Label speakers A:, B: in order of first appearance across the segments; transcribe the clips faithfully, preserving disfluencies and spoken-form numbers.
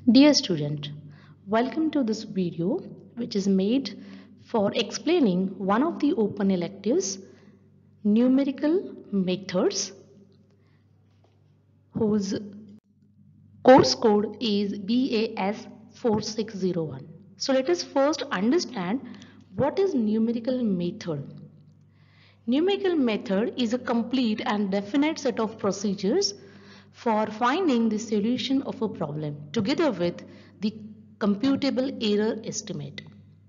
A: Dear student, welcome to this video which is made for explaining one of the open electives, numerical methods, whose course code is B A S four six zero one. So let us first understand what is numerical method. Numerical method is a complete and definite set of procedures for finding the solution of a problem together with the computable error estimate.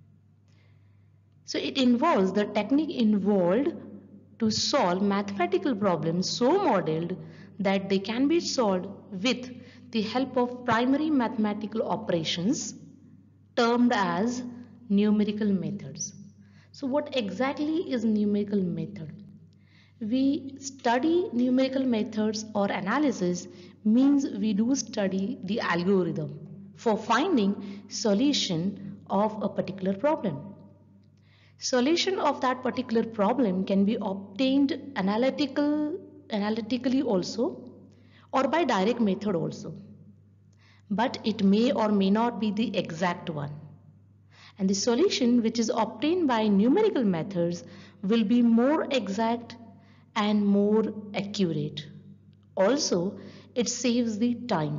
A: So it involves the technique involved to solve mathematical problems so modeled that they can be solved with the help of primary mathematical operations termed as numerical methods. So what exactly is numerical method? We study numerical methods or analysis means we do study the algorithm for finding solution of a particular problem. Solution of that particular problem can be obtained analytical, analytically also or by direct method also. But it may or may not be the exact one. And the solution which is obtained by numerical methods will be more exact and more accurate. Also, it saves the time.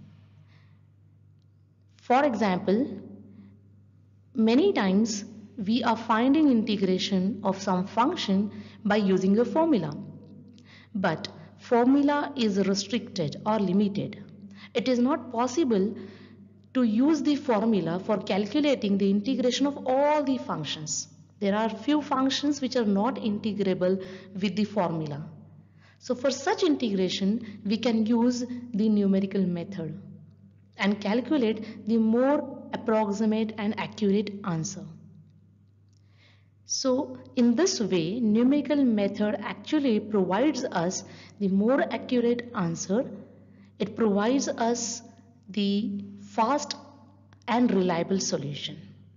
A: For example, many times we are finding integration of some function by using a formula. But formula is restricted or limited. It is not possible to use the formula for calculating the integration of all the functions. There are few functions which are not integrable with the formula. So for such integration, we can use the numerical method and calculate the more approximate and accurate answer. So in this way, numerical method actually provides us the more accurate answer. It provides us the fast and reliable solution.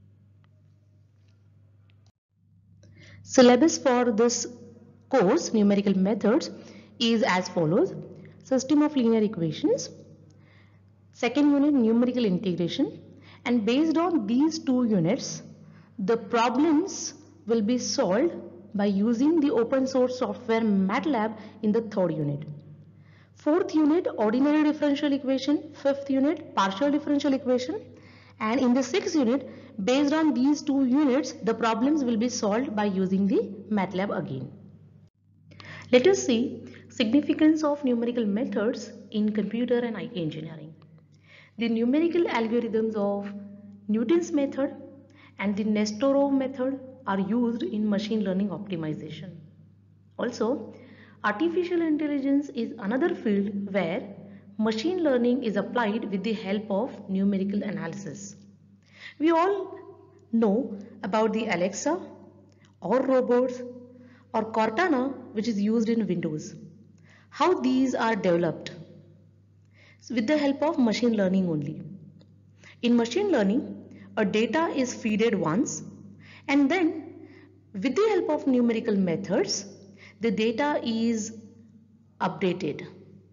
A: Syllabus for this course, numerical methods, is as follows: system of linear equations, second unit numerical integration, and based on these two units, the problems will be solved by using the open source software MATLAB in the third unit. Fourth unit, ordinary differential equation. Fifth unit, partial differential equation. And in the sixth unit, based on these two units, the problems will be solved by using the MATLAB again. Let us see significance of numerical methods in computer and I T engineering. The numerical algorithms of Newton's method and the Nesterov method are used in machine learning optimization. Also, artificial intelligence is another field where machine learning is applied with the help of numerical analysis. We all know about the Alexa or robots or Cortana, which is used in Windows. How these are developed? So with the help of machine learning only. In machine learning, a data is fed once, and then with the help of numerical methods, the data is updated.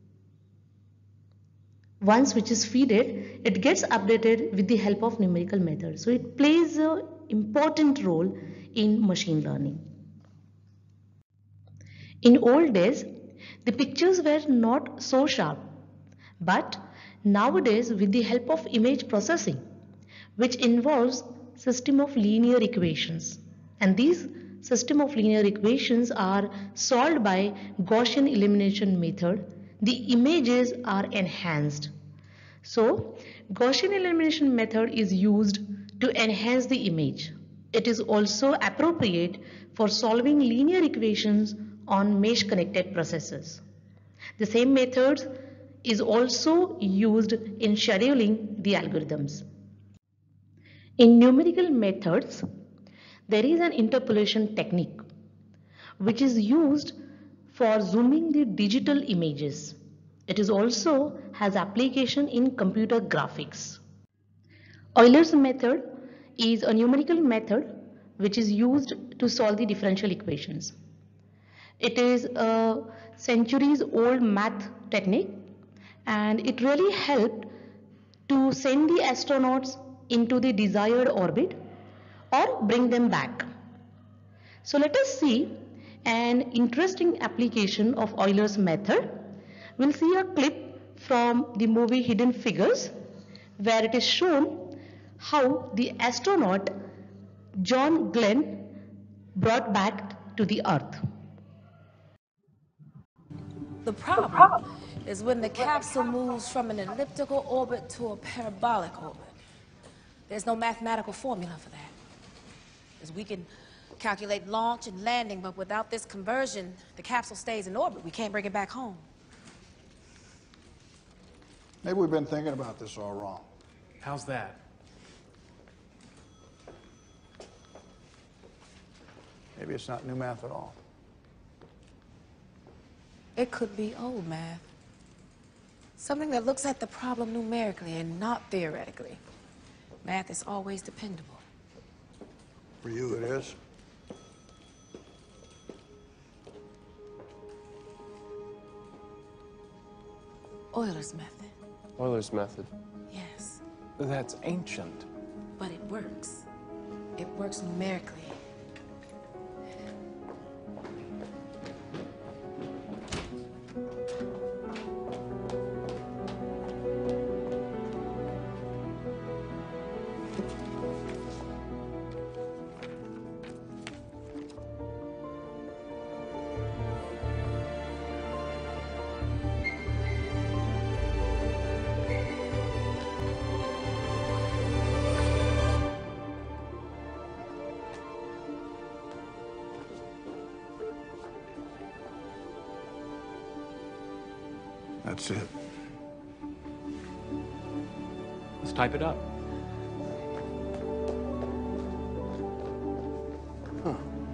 A: Once which is fed, it gets updated with the help of numerical methods. So it plays an important role in machine learning. In old days, the pictures were not so sharp, but nowadays with the help of image processing, which involves system of linear equations, and these system of linear equations are solved by Gaussian elimination method, the images are enhanced. So Gaussian elimination method is used to enhance the image. It is also appropriate for solving linear equations on mesh connected processes. The same method is also used in scheduling the algorithms. In numerical methods, there is an interpolation technique which is used for zooming the digital images. It is also has application in computer graphics. Euler's method is a numerical method which is used to solve the differential equations. It is a centuries old math technique, and it really helped to send the astronauts into the desired orbit or bring them back. So let us see an interesting application of Euler's method. We'll see a clip from the movie Hidden Figures, where it is shown how the astronaut John Glenn brought back to the Earth.
B: The problem is when the capsule moves from an elliptical orbit to a parabolic orbit. There's no mathematical formula for that. Because we can calculate launch and landing, but without this conversion, the capsule stays in orbit. We can't bring it back home.
C: Maybe we've been thinking about this all wrong.
D: How's that?
C: Maybe it's not new math at all.
B: It could be old math. Something that looks at the problem numerically and not theoretically. Math is always dependable.
C: For you, it is.
B: Euler's method.
D: Euler's method.
B: Yes.
D: That's ancient.
B: But it works. It works numerically.
C: That's it.
D: Let's type it up.
C: Huh.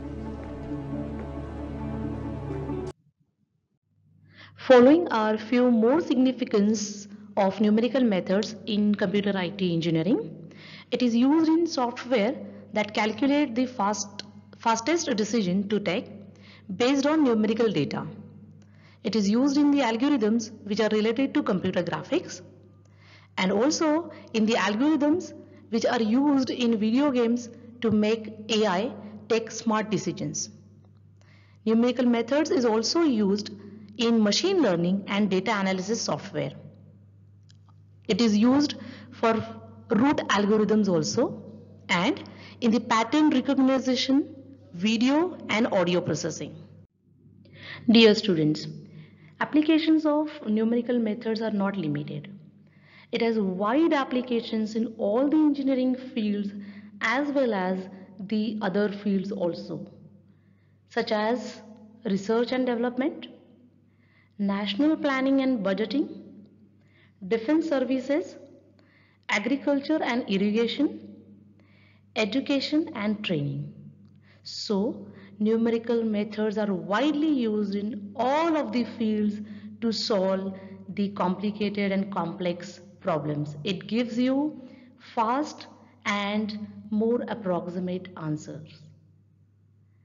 A: Following are few more significance of numerical methods in computer I T engineering. It is used in software that calculate the fast, fastest decision to take based on numerical data. It is used in the algorithms which are related to computer graphics, and also in the algorithms which are used in video games to make A I take smart decisions. Numerical methods is also used in machine learning and data analysis software. It is used for root algorithms also, and in the pattern recognition, video and audio processing. Dear students, applications of numerical methods are not limited. It has wide applications in all the engineering fields as well as the other fields also, such as research and development, national planning and budgeting, defense services, agriculture and irrigation, education and training. So, numerical methods are widely used in all of the fields to solve the complicated and complex problems. It gives you fast and more approximate answers.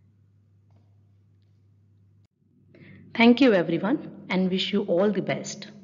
A: Thank you everyone and wish you all the best.